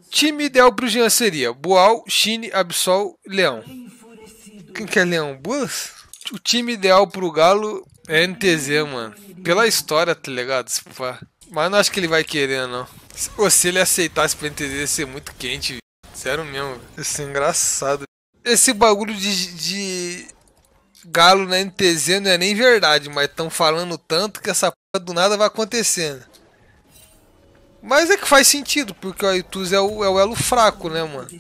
Time ideal pro Jean seria Boal, Shine, Absol, Leão. Quem que é Leão? Bulls? O time ideal pro Galo é NTZ, mano. Pela história, tá ligado? Mas não acho que ele vai querer, não. Se ele aceitasse pro NTZ, ia ser muito quente, viu? Sério mesmo. Ia ser engraçado. Esse bagulho de Galo na NTZ não é nem verdade, mas estão falando tanto que essa porra do nada vai acontecendo. Mas é que faz sentido, porque o Aituz é o elo fraco, né, mano?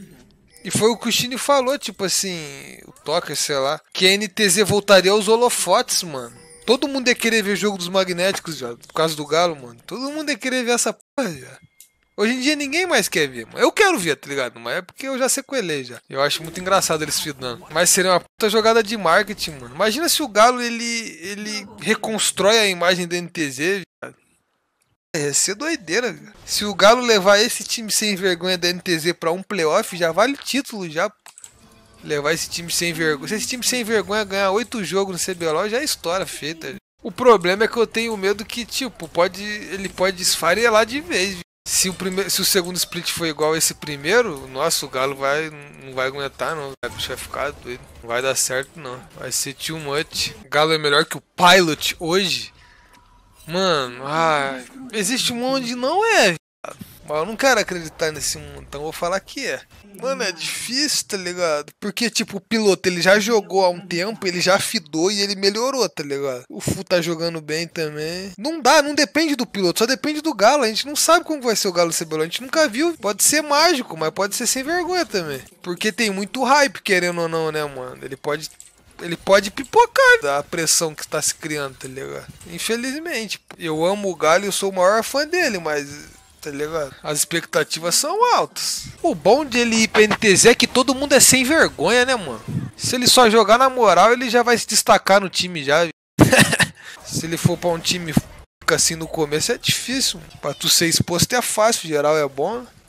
E foi o que o Shine falou, tipo assim, o Toca, sei lá, que a NTZ voltaria aos holofotes, mano. Todo mundo ia querer ver o jogo dos magnéticos, já, por causa do Galo, mano. Todo mundo ia querer ver essa porra, já. Hoje em dia ninguém mais quer ver, mano. Eu quero ver, tá ligado? Mas é porque eu já sequelei, já. Eu acho muito engraçado eles fidando. Mas seria uma puta jogada de marketing, mano. Imagina se o Galo, ele reconstrói a imagem da NTZ, viado. Ia ser doideira, velho. Se o Galo levar esse time sem vergonha da NTZ pra um playoff, já vale título, já. Levar esse time sem vergonha. Se esse time sem vergonha ganhar 8 jogos no CBLOL, já é história feita. O problema é que eu tenho medo que, tipo, ele pode esfarelar de vez, viu? Se o segundo split for igual a esse primeiro, nossa, o Galo não vai aguentar, não. O bicho vai ficar doido. Não vai dar certo, não. Vai ser too much. O Galo é melhor que o Pilot hoje. Mano, existe um mundo onde não é, viado. Mas eu não quero acreditar nesse mundo, então eu vou falar que é. Mano, é difícil, tá ligado? Porque, tipo, o piloto, ele já jogou há um tempo, ele já fidou e ele melhorou, tá ligado? O Fu tá jogando bem também. Não dá, não depende do piloto, só depende do Galo. A gente não sabe como vai ser o Galo CBLOL, a gente nunca viu. Pode ser mágico, mas pode ser sem vergonha também. Porque tem muito hype, querendo ou não, né, mano? Ele pode pipocar a pressão que tá se criando, tá ligado? Infelizmente. Eu amo o Galo e eu sou o maior fã dele, mas... tá ligado? As expectativas são altas. O bom de ele ir pra NTZ é que todo mundo é sem vergonha, né, mano? Se ele só jogar na moral, ele já vai se destacar no time já. Se ele for pra um time assim no começo é difícil. Pra tu ser exposto é fácil, geral é bom.